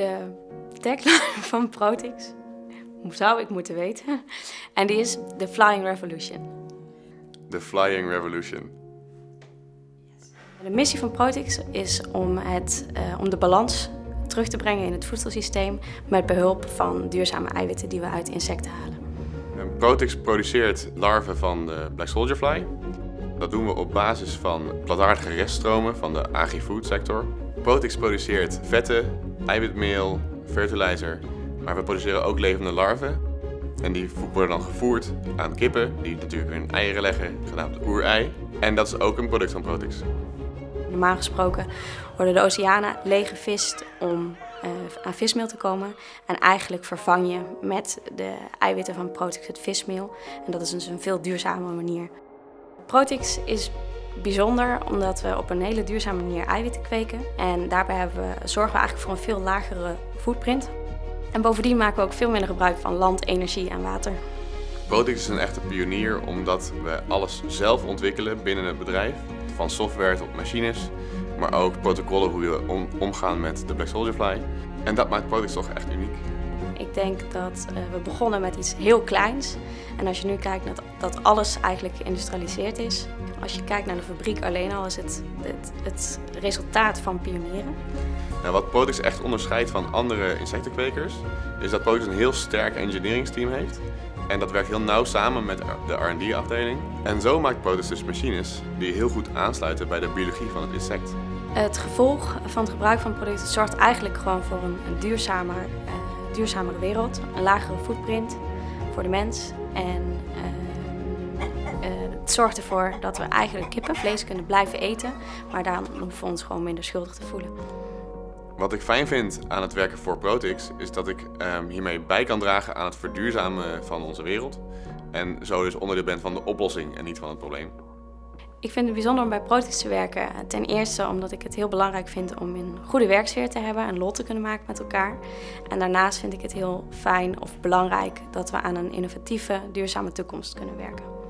de tagline van Protix. Zou ik moeten weten. En die is The Flying Revolution. The Flying Revolution. De missie van Protix is om de balans terug te brengen in het voedselsysteem met behulp van duurzame eiwitten die we uit insecten halen. Protix produceert larven van de Black Soldier Fly. Dat doen we op basis van plantaardige reststromen van de agri-food sector. Protix produceert vetten, eiwitmeel, fertilizer, maar we produceren ook levende larven. En die worden dan gevoerd aan kippen, die natuurlijk hun eieren leggen, genaamd oerei. En dat is ook een product van Protix. Normaal gesproken worden de oceanen leeggevist om aan vismeel te komen. En eigenlijk vervang je met de eiwitten van Protix het vismeel. En dat is dus een veel duurzamere manier. Protix is bijzonder omdat we op een hele duurzame manier eiwitten kweken. En daarbij zorgen we eigenlijk voor een veel lagere footprint. En bovendien maken we ook veel minder gebruik van land, energie en water. Protix is een echte pionier omdat we alles zelf ontwikkelen binnen het bedrijf. Van software tot machines, maar ook protocollen hoe we omgaan met de Black Soldier Fly. En dat maakt Protix toch echt uniek. Ik denk dat we begonnen met iets heel kleins. En als je nu kijkt naar dat alles eigenlijk geïndustrialiseerd is. Als je kijkt naar de fabriek alleen al is het resultaat van pionieren. Nou, wat Protix echt onderscheidt van andere insectenkwekers is dat Protix een heel sterk engineeringsteam heeft. En dat werkt heel nauw samen met de R&D-afdeling. En zo maakt Protix dus machines die heel goed aansluiten bij de biologie van het insect. Het gevolg van het gebruik van producten zorgt eigenlijk gewoon voor een duurzamere wereld. Een lagere footprint voor de mens. En het zorgt ervoor dat we eigenlijk kippenvlees kunnen blijven eten. Maar daarom hoeven we ons gewoon minder schuldig te voelen. Wat ik fijn vind aan het werken voor Protix is dat ik hiermee bij kan dragen aan het verduurzamen van onze wereld. En zo dus onderdeel ben van de oplossing en niet van het probleem. Ik vind het bijzonder om bij Protix te werken. Ten eerste omdat ik het heel belangrijk vind om een goede werksfeer te hebben en lol te kunnen maken met elkaar. En daarnaast vind ik het heel fijn of belangrijk dat we aan een innovatieve, duurzame toekomst kunnen werken.